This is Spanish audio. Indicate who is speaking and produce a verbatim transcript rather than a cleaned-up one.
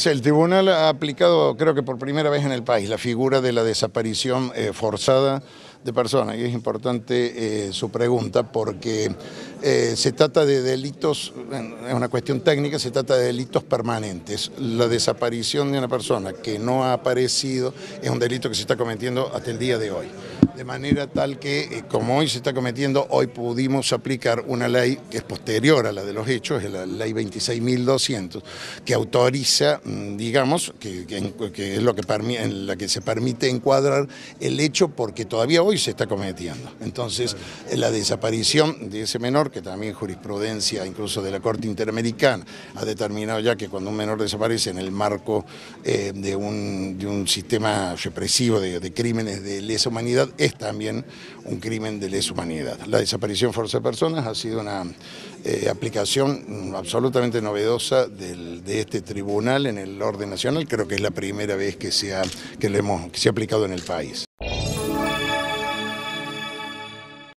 Speaker 1: El tribunal ha aplicado, creo que por primera vez en el país, la figura de la desaparición eh, forzada de personas. Y es importante eh, su pregunta porque eh, se trata de delitos, es una cuestión técnica, se trata de delitos permanentes. La desaparición de una persona que no ha aparecido es un delito que se está cometiendo hasta el día de hoy. De manera tal que, eh, como hoy se está cometiendo, hoy pudimos aplicar una ley que es posterior a la de los hechos, es la ley veintiséis mil doscientos, que autoriza, digamos, que, que, que es lo que en la que se permite encuadrar el hecho porque todavía hoy se está cometiendo. Entonces, la desaparición de ese menor, que también jurisprudencia incluso de la Corte Interamericana ha determinado ya que cuando un menor desaparece en el marco eh, de, un, de un sistema represivo de, de crímenes de lesa humanidad, es también un crimen de lesa humanidad. La desaparición forzada de personas ha sido una eh, aplicación absolutamente novedosa del, de este tribunal en el orden nacional. Creo que es la primera vez que se ha, que lo hemos, que se ha aplicado en el país.